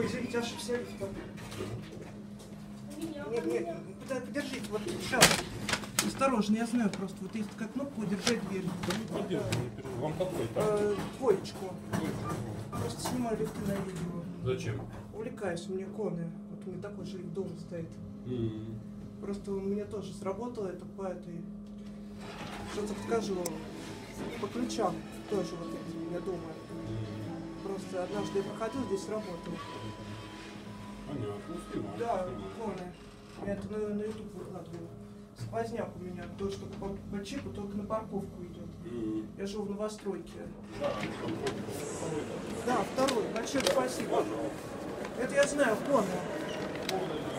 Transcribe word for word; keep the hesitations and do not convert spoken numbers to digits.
Ой, извините, аж все лифта. Нет, нет, подержите, вот сейчас. Осторожно, я знаю просто, вот есть как кнопку удержать дверь. Да не подержи, вам какой там? Э, двоечку. Просто снимаю лифты на видео. Зачем? Увлекаюсь, у меня коны. Вот у меня такой же лифт дома стоит. Mm. Просто у меня тоже сработало это по этой... Что-то скажу. По ключам тоже вот эти у меня дома. Mm. Просто однажды я проходил, здесь работал. Понятно, снимаю. Да, коны. Я это на, на YouTube выкладываю. Сквозняк у меня тоже только по, по чипу, только на парковку идет. Mm. Я живу в новостройке. Да, Да, второй. Большое спасибо. Это я знаю, коны.